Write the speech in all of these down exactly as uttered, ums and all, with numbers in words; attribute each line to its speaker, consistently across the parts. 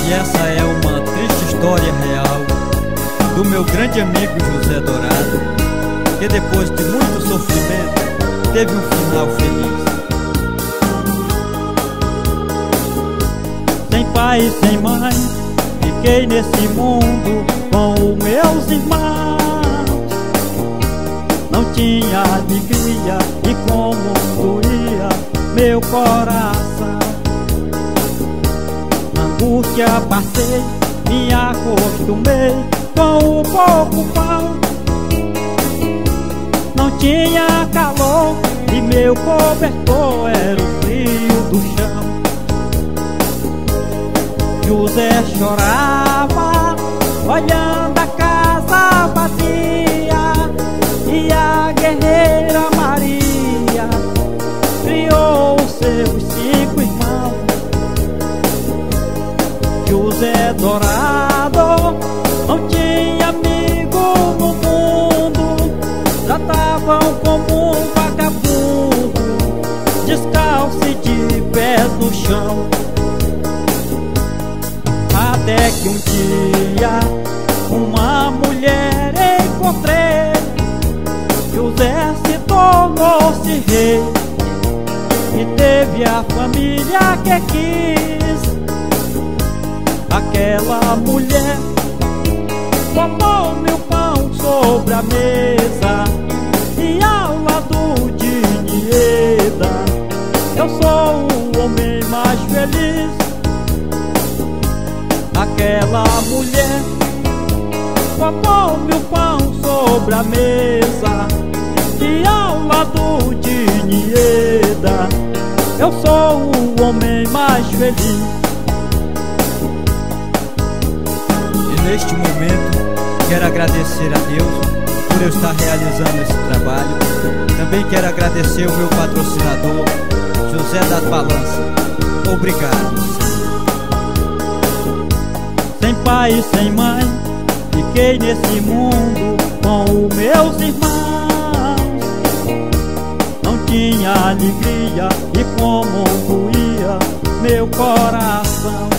Speaker 1: E essa é uma triste história real do meu grande amigo José Dourado, que depois de muito sofrimento teve um final feliz. Sem pai e sem mãe, fiquei nesse mundo com os meus irmãos. Não tinha alegria e como doía meu coração. Angústia passei, me acostumei com o pouco pão. Não tinha calor e meu cobertor era o frio do chão. José chorava, olhando a casa vazia, e a guerreira Maria criou os seus cinco irmãos. José Dourado não tinha amigo no mundo, tratavam como um vagabundo, descalço e de pés no chão. Até que um dia uma mulher encontrei, José se tornou-se rei e teve a família que quis. Aquela mulher botou meu pão sobre a mesa e ao lado de Nieda eu sou o homem mais feliz. Aquela mulher botou meu pão sobre a mesa e ao lado de Nieda eu sou o homem mais feliz. E neste momento quero agradecer a Deus por eu estar realizando esse trabalho. Também quero agradecer o meu patrocinador, José das Balanças. Obrigado. Sem pai e sem mãe, fiquei nesse mundo com os meus irmãos. Não tinha alegria e como doía meu coração.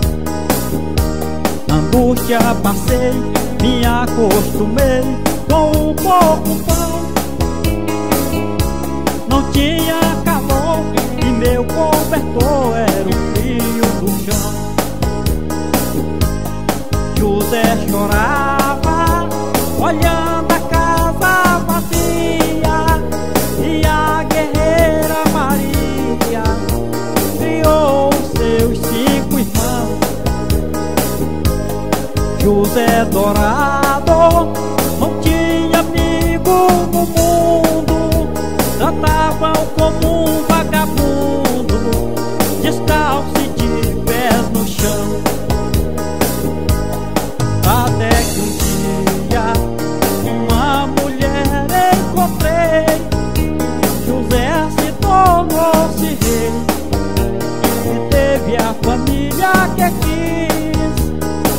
Speaker 1: Angústia passei, me acostumei com o pouco pão. Não tinha calor e meu cobertor era o frio do chão. José chorava, olhando a casa vazia, e a guerreira Maria criou os seus cinco irmãos. José Dourado não tinha amigo no mundo, tratavam como um vagabundo, descalço e de pés no chão. Até que um dia uma mulher encontrei, José se tornou-se rei e teve a família que quis.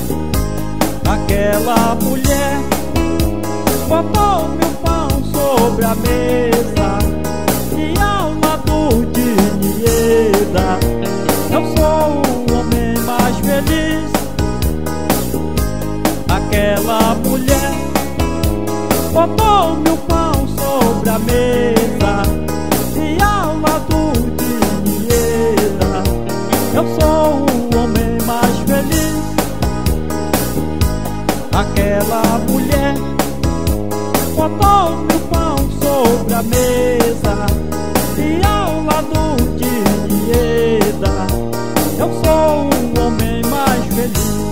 Speaker 1: Aquela mulher botou meu pão sobre a mesa e ao lado de Nieda eu sou o homem mais feliz. Aquela mulher botou meu pão sobre a mesa e ao lado de Nieda eu sou o homem mais feliz. Aquela mulher botou meu pão sobre a mesa e ao lado de Nieda eu sou o homem mais feliz.